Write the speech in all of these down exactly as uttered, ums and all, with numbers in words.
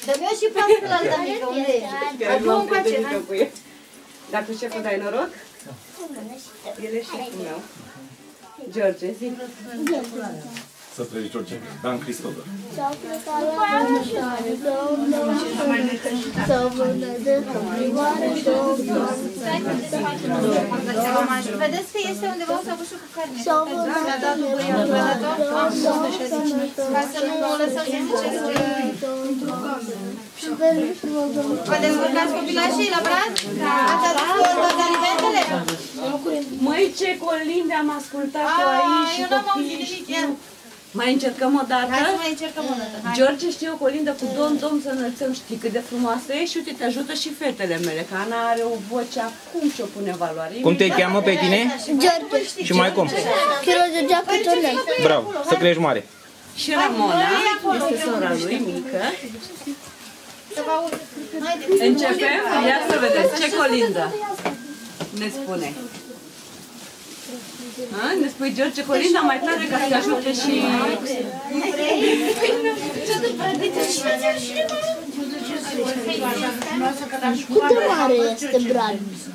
Dă-mi eu și pasă la alta mică, unde e? Adu-o încoace, hai. Dar cu șeful dai noroc? El e șeful meu. George, zi. Să trăiești, George. Dan Cristodor. S-a plecat la mare, domnul, să vână de căprioare, domnul. Vedeți că este undeva un săbușul cu carne. Să vână de căprioare, domnul, ca să nu o lăsăm să ziceți că... Vă descurcați copilașii la brad? Ați adus toate alimentele? Măi, ce colinde am ascultat-o aici și copiii știu. Mai încercăm o dată? Hai să mai încercăm o dată. George știe o colindă cu Dom, Dom să înălțăm, știi cât de frumoasă e și uite, te ajută și fetele mele, că Ana are o voce acum ce o pune valoare. Cum te cheamă pe tine? George. Și mai cum? Chirurgia Petronel. Bravo, să crești mare. Și Ramona, este sora lui, mică. Începem? Ia să vedeți, ce colindă ne spune. A? Ne spui, George, colinda mai tare ca să ajute și... Cât de mare este Brad?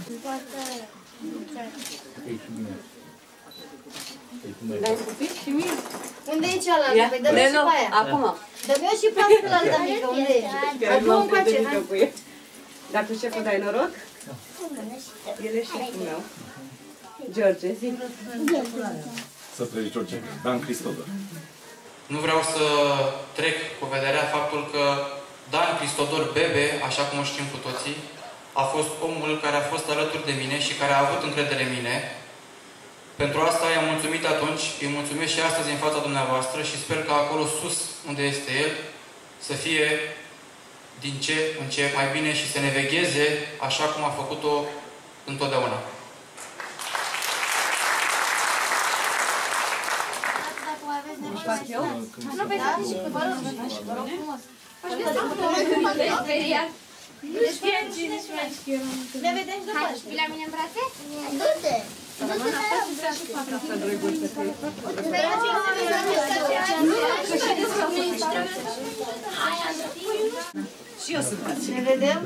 L-ai scupit și mie? Unde e cealaltă? Păi dă-mi și pe aia. Acum. Dă-mi eu și pasă la alta mică, unde e? Adu-o încoace, hai. Dar cu șeful dai noroc? El e șeful meu. George, zi. Să trăiești, George. Dan Cristodor. Nu vreau să trec cu vederea faptul că Dan Cristodor Bebe, așa cum o știm cu toții, a fost omul care a fost alături de mine și care a avut încredere în mine. Pentru asta i-am mulțumit atunci, îi mulțumesc și astăzi în fața dumneavoastră și sper că acolo sus, unde este el, să fie din ce în ce mai bine și să ne vegheze așa cum a făcut-o întotdeauna. Nu vedeți? Vă rog, vă rog frumos. Ne vedem după. Hai, știi la mine în brațe? Du-te! Și eu sunt pați. Ne vedem?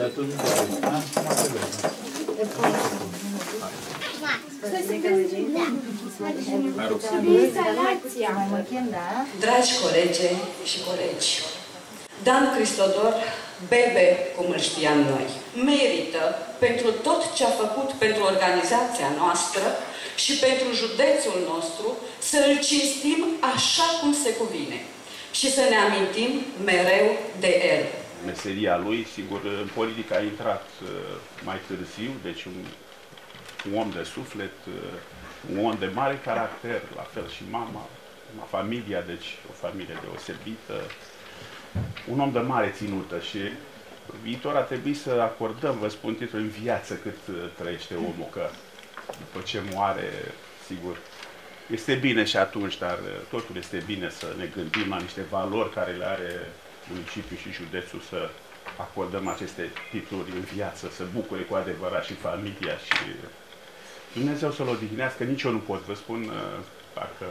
Dragi colege și colegi, Dan Cristodor, Bebe, cum îl știam noi, merită pentru tot ce a făcut pentru organizația noastră și pentru județul nostru să îl cinstim așa cum se cuvine și să ne amintim mereu de el. Meseria lui, sigur, în politică a intrat mai târziu, deci un, un om de suflet, un om de mare caracter, la fel și mama, familia, deci o familie deosebită, un om de mare ținută și viitor a trebuit să acordăm, vă spun titlul, în viață cât trăiește omul, că după ce moare, sigur, este bine și atunci, dar totul este bine să ne gândim la niște valori care le are municipiul și județul, să acordăm aceste titluri în viață, să bucure cu adevărat și familia și Dumnezeu să-l odihnească. Nici eu nu pot, vă spun, parcă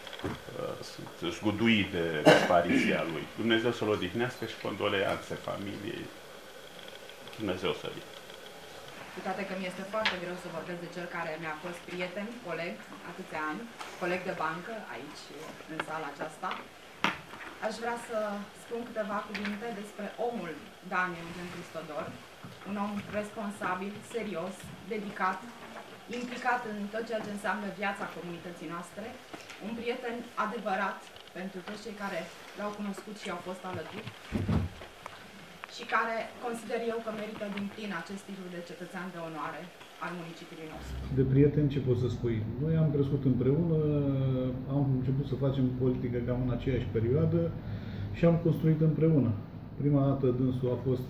sunt zguduit de apariția lui. Dumnezeu să-l odihnească și condoleanțe familiei. Dumnezeu să fie. Cu toate că mi este foarte greu să vorbesc de cel care mi-a fost prieten, coleg, atâția ani, coleg de bancă, aici, în sala aceasta, aș vrea să spun câteva cuvinte despre omul Dan Eugen Cristodor, un om responsabil, serios, dedicat, implicat în tot ceea ce înseamnă viața comunității noastre, un prieten adevărat pentru toți cei care l-au cunoscut și au fost alături și care consider eu că merită din plin acest titlu de cetățean de onoare al municipiului nostru. De prieten ce pot să spui? Noi am crescut împreună, am început să facem politică cam în aceeași perioadă și am construit împreună. Prima dată dânsul a fost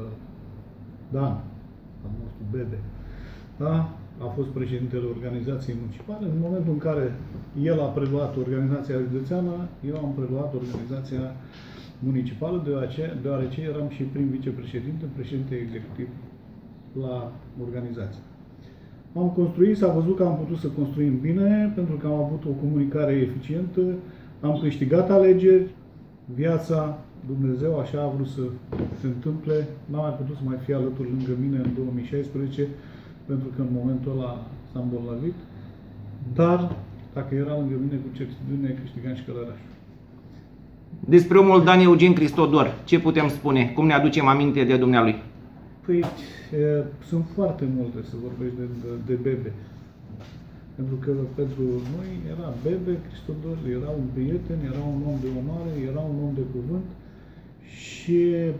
Dan, am fost Bebe, da? A fost președintele organizației municipale. În momentul în care el a preluat organizația județeană, eu am preluat organizația municipală, deoarece, deoarece eram și prim vicepreședinte, președinte executiv la organizație. Am construit, s-a văzut că am putut să construim bine, pentru că am avut o comunicare eficientă, am câștigat alegeri, viața Dumnezeu așa a vrut să se întâmple, n-a mai putut să mai fie alături lângă mine în două mii șaisprezece, pentru că în momentul ăla s-a îmbolnăvit, dar dacă era lângă mine, cu certitudine câștigam și Călărașul. Despre omul Dan Eugen Cristodor, ce putem spune? Cum ne aducem aminte de dumnealui? Păi, e, sunt foarte multe să vorbești de, de, de Bebe. Pentru că pentru noi era Bebe Cristodor, era un prieten, era un om de onoare, era un om de cuvânt și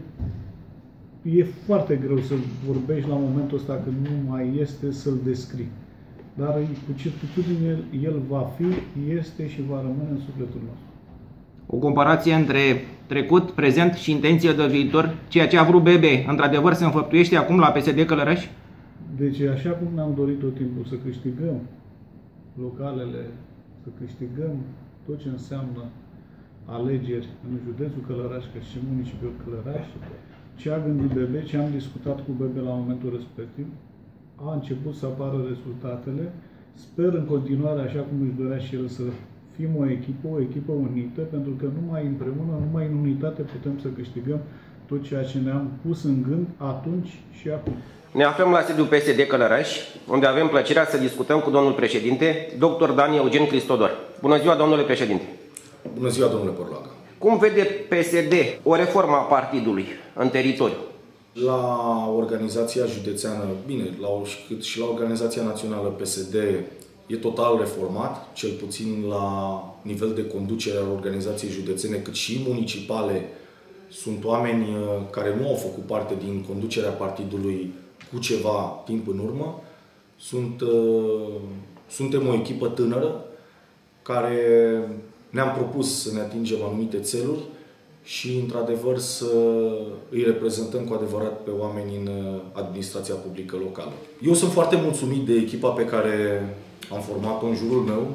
e foarte greu să vorbești la momentul ăsta când nu mai este să-l descrii. Dar cu certitudine el va fi, este și va rămâne în sufletul nostru. O comparație între trecut, prezent și intenție de viitor, ceea ce a vrut Bebe, într-adevăr se înfăptuiește acum la P S D Călăraș? Deci așa cum ne-am dorit tot timpul să câștigăm localele, să câștigăm tot ce înseamnă alegeri în județul Călăraș, ca și municipiul Călăraș, ce a gândit Bebe, ce am discutat cu Bebe la momentul respectiv, a început să apară rezultatele. Sper în continuare, așa cum își dorea și el, să fim o echipă, o echipă unită, pentru că numai împreună, numai în unitate putem să câștigăm tot ceea ce ne-am pus în gând atunci și acum. Ne aflăm la sediul P S D Călăraș, unde avem plăcerea să discutăm cu domnul președinte, doctor Dan Eugen Cristodor. Bună ziua, domnule președinte! Bună ziua, domnule Porlaga! Cum vede P S D o reformă a partidului în teritoriu? La organizația județeană, bine, la, cât și la organizația națională P S D e total reformat, cel puțin la nivel de conducere al organizației județene, cât și municipale. Sunt oameni care nu au făcut parte din conducerea partidului cu ceva timp în urmă. Sunt, suntem o echipă tânără care ne-am propus să ne atingem anumite țeluri și, într-adevăr, să îi reprezentăm cu adevărat pe oameni în administrația publică locală. Eu sunt foarte mulțumit de echipa pe care am format-o în jurul meu.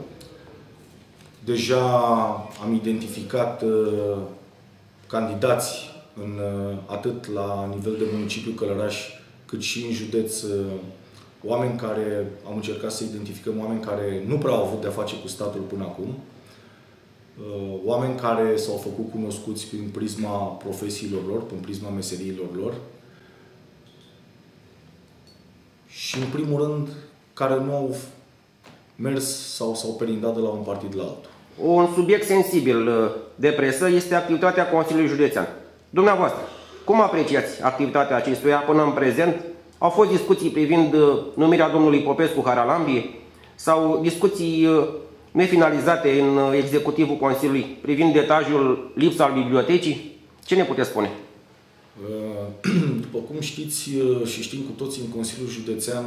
Deja am identificat uh, candidați în, uh, atât la nivel de municipiu Călăraș, cât și în județ, uh, oameni care, am încercat să identificăm oameni care nu prea au avut de-a face cu statul până acum, uh, oameni care s-au făcut cunoscuți prin prisma profesiilor lor, prin prisma meseriilor lor și, în primul rând, care nu au mers sau s-au perindat de la un partid la altul. Un subiect sensibil de presă este activitatea Consiliului Județean. Dumneavoastră, cum apreciați activitatea acestuia până în prezent? Au fost discuții privind numirea domnului Popescu Haralambie sau discuții nefinalizate în executivul Consiliului privind detajul lipsa al bibliotecii? Ce ne puteți spune? După cum știți și știm cu toții, în Consiliul Județean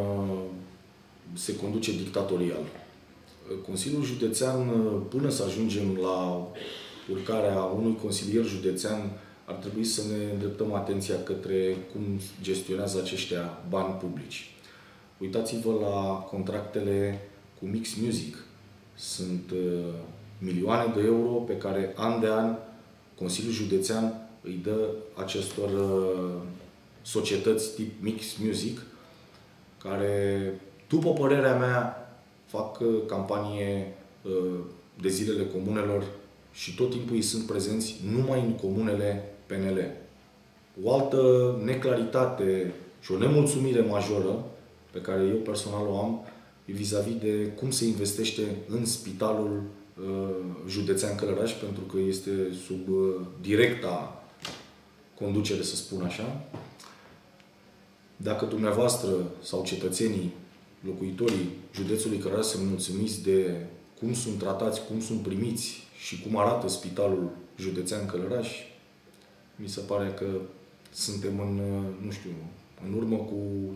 se conduce dictatorial. Consiliul Județean, până să ajungem la urcarea unui consilier județean, ar trebui să ne îndreptăm atenția către cum gestionează aceștia bani publici. Uitați-vă la contractele cu Mix Music. Sunt uh, milioane de euro pe care an de an Consiliul Județean îi dă acestor uh, societăți tip Mix Music, care, după părerea mea, fac campanie de zilele comunelor și tot timpul ei sunt prezenți numai în comunele P N L. O altă neclaritate și o nemulțumire majoră pe care eu personal o am e vis-a-vis de cum se investește în Spitalul Județean Călăraș, pentru că este sub directa conducere, să spun așa. Dacă dumneavoastră sau cetățenii, locuitorii județului Călăraș sunt mulțumiți de cum sunt tratați, cum sunt primiți și cum arată Spitalul Județean Călăraș, mi se pare că suntem în, nu știu, în urmă cu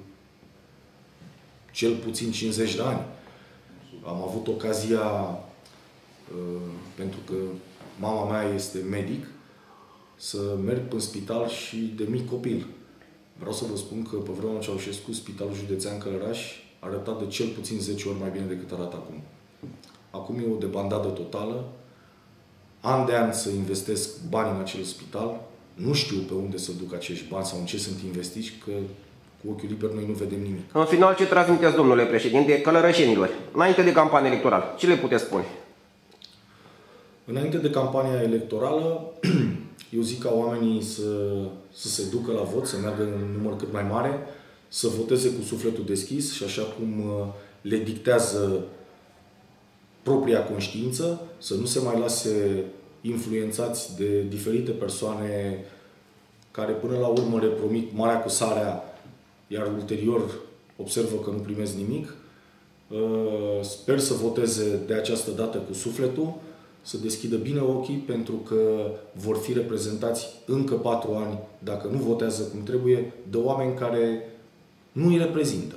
cel puțin cincizeci de ani. Am avut ocazia, pentru că mama mea este medic, să merg în spital și de mic copil. Vreau să vă spun că pe vremea Ceaușescu, Spitalul Județean Călăraș arăta de cel puțin zece ori mai bine decât arată acum. Acum e o debandadă totală. An de an să investesc bani în acel spital. Nu știu pe unde să duc acești bani sau în ce sunt investiți, că cu ochiul liber noi nu vedem nimic. În final, ce transmiteți, domnule președinte, călărășenilor, înainte de campanie electorală? Ce le puteți spune? Înainte de campania electorală, Eu zic ca oamenii să, să se ducă la vot, să meargă în număr cât mai mare, să voteze cu sufletul deschis și așa cum le dictează propria conștiință, să nu se mai lase influențați de diferite persoane care până la urmă le promit marea cu sarea, iar ulterior observă că nu primesc nimic. Sper să voteze de această dată cu sufletul, să deschidă bine ochii, pentru că vor fi reprezentați încă patru ani, dacă nu votează cum trebuie, de oameni care nu îi reprezintă.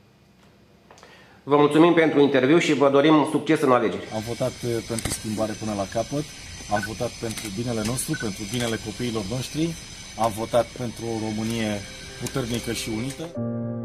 Vă mulțumim pentru interviu și vă dorim succes în alegeri. Am votat pentru schimbare până la capăt, am votat pentru binele nostru, pentru binele copiilor noștri, am votat pentru o Românie puternică și unită.